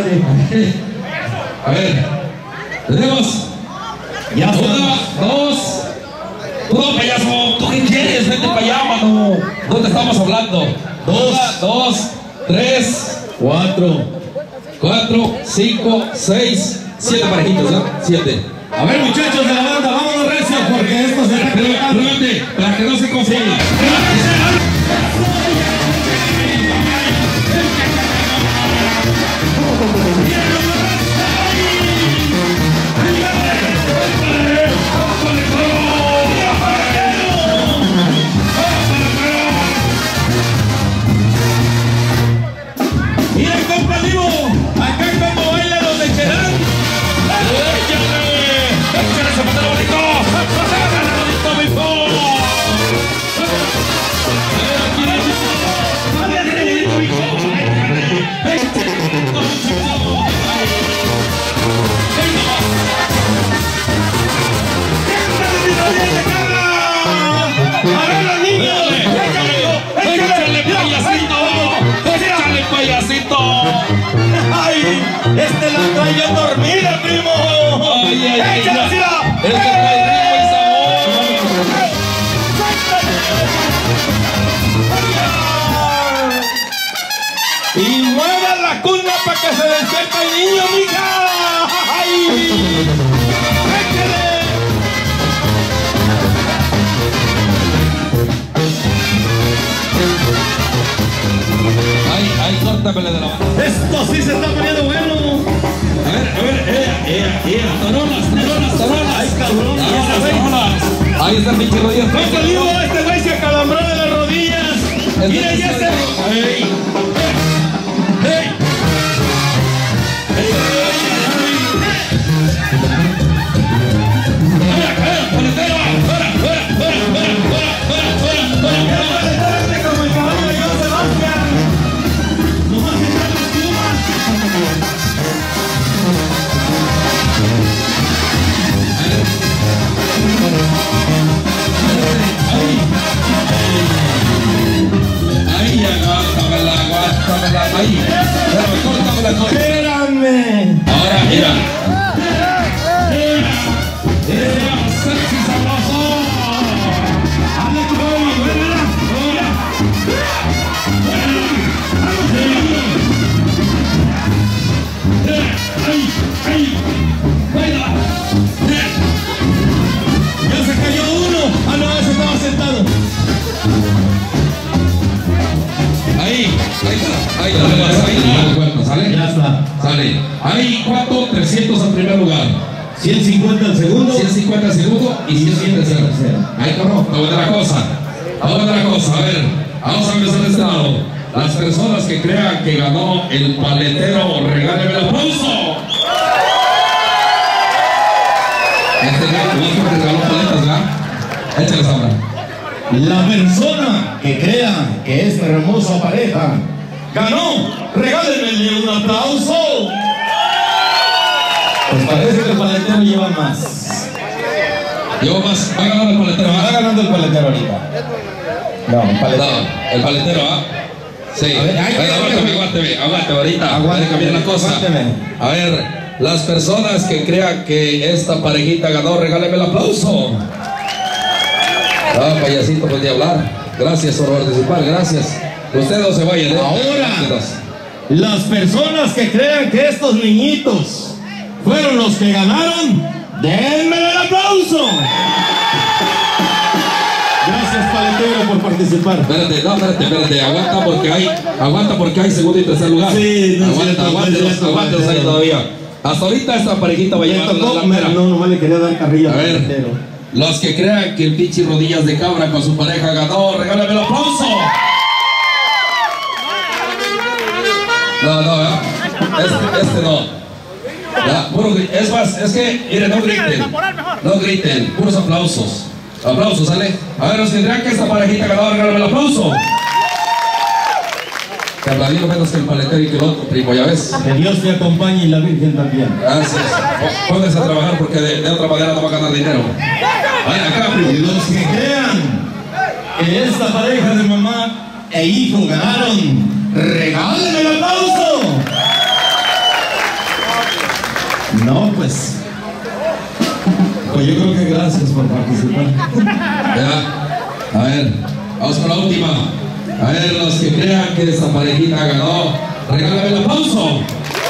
A ver, tenemos. Ya está. 1, 2. No, payaso, ¿tú qué quieres? Vente para allá, mano. ¿Dónde estamos hablando? 2, 3, 4, 5, 6, 7 parejitos, ¿no? 7. A ver, muchachos de la banda, vámonos recio porque esto se está pegando. Pruébate, para que no se confunda. Mira, compa Divo, acá como bailan los de Cherán. ¡Échale ese pantalón bonito! ¡Échale bonito, ¡A ver, los niños! ¡Échale, payasito! ¡Échale, payasito! ¡Ay! ¡Este la trae ya dormida, primo! ¡Ay, ay, ay! ¡Échale, tira! ¡Es que trae ritmo y sabor! ¡Y mueva la cuna para que se despierte el niño, mija! ¡Ay! ¡Échale! ¡Ay, córtamele de la mano! ¡Esto sí se está poniendo bueno! A ver, toronas. ¡Ay, cabrón! ¿Y ese güey? Toronas. Ahí está el pinche rodillas. ¡Compa Divo, este güey se acalambró de las rodillas! ¡Mira, ya se... ¡Ey! ¡Ey! ¡Paletero! ¡Espérate como el caballo de Joan Sebastián! ¡Nomás echar las plumas! ¡Ay, aguántamela! ¡Ahí! ¡Córtamela! ¡Espérame! Ahora, mira. ¡Sexy sabroso! ¡Anda, güey! ¡Ya se cayó uno! ¡Ah, no! ¡Ese estaba sentado! Ahí está. ¿Sale? Ya está. Sale. Ahí, ¿cuánto? 300 al primer lugar. 150 al segundo. 150 al segundo y 150 al tercero. Ahí, cabrón. Otra cosa. A ver, vamos a empezar de este lado. Las personas que crean que ganó el paletero, regálenme el aplauso. Este güey, regaló paletas, ¿verdad? Échale ahora. La persona que crea que esta hermosa pareja ganó, regálenme un aplauso. Pues parece que el paletero lleva más. Llevo más. Va a ganar el paletero, Va ¿ah? ganando el paletero ahorita. No, el paletero. No, el paletero, ¿ah? Sí. A ver, Aguántame ahorita. Aguántame, Hay que cambiar la cosa. aguántame. A ver, las personas que crean que esta parejita ganó, regálenme el aplauso. Ah, payasito, pues de hablar. Gracias por participar, gracias. Ustedes no se vayan, ¿eh? Ahora, las personas que crean que estos niñitos fueron los que ganaron, denme el aplauso. Gracias, paletero, por participar. Espérate, aguanta porque hay segundo y tercer lugar. Sí, no es cierto, aguántelos ahí todavía. Hasta ahorita esta parejita va a llevar la mera. No, nomás le quería dar carrilla A al ver, paletero. los que crean que el pinche rodillas de cabra con su pareja ganó, regálame el aplauso. No, ¿eh? Este no. Ya, puro es más, es que, miren, no griten, puros aplausos. Aplausos, ¿sale? A ver, los que crean que esta parejita ganó, regálame el aplauso. Te aplaudieron menos que el paletero y que el otro, primo, ¿ya ves? Que Dios te acompañe y la Virgen también. Gracias. Pónganse a trabajar porque de otra manera no va a ganar dinero. A ver, acá, primo. Y los que crean que esta pareja de mamá e hijo ganaron, regálenme el aplauso. No, pues yo creo que gracias por participar. Ya. A ver, vamos con la última. A ver, los que crean que esta parejita ganó, regálame el aplauso.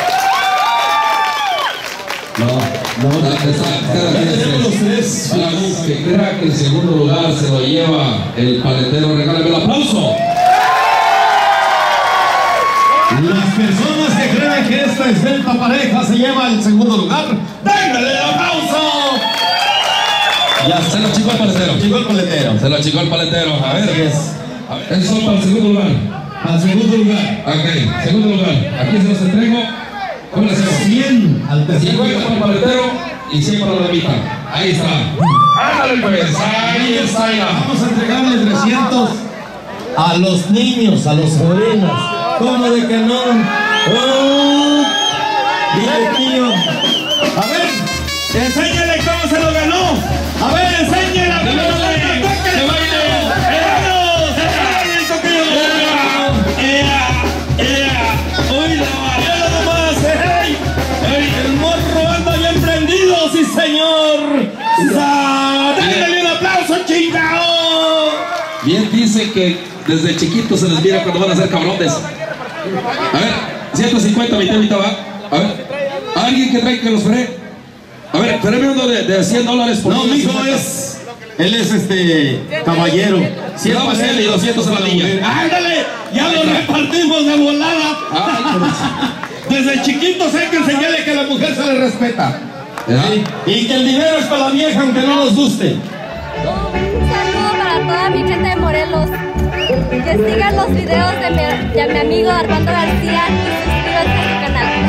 No, tenemos los tres. Para los que crean que el segundo lugar se lo lleva el paletero, regálame el aplauso. Las personas que crean que esta esbelta pareja se lleva el segundo lugar, ¡démele el aplauso! Ya se lo achicó el paletero. Se lo achicó el paletero. A ver, esos son para el segundo lugar. Al segundo lugar. Ok, segundo lugar. Aquí se los entrego. ¿Cómo le hacemos? 100 al tercer 50 para el paletero y 100 para la mitad. Ahí está. Ándale pues. Ahí está. Vamos a entregarle 300 a los niños, a los jóvenes. ¿Cómo de que no? ¡Oh! Dile, tío. A ver, enséñale cómo se lo ganó. A ver, enséñale. ¡Que baile! ¡Vamos! ¡El toquillo! ¡Oiga nomás! ¡El morro anda bien prendido, sí señor! ¡Dale un aplauso, chingao! Bien dice que desde chiquitos se les mira cuando van a ser cabrones. A ver, 150, mitad va. A ver, alguien que traiga que los free. A ver, tráeme uno de $100 por no, mijo, él es caballero. 100 para él y 200 a la niña. ¡Ándale! ¡Ya lo repartimos de volada! Desde chiquitos hay que enseñarle que a la mujer se le respeta. ¿Sí? Y que el dinero es para la vieja, aunque no nos guste. Un saludo para toda mi gente de Morelos. Que sigan los videos de mi amigo Armando García y suscríbanse a su canal.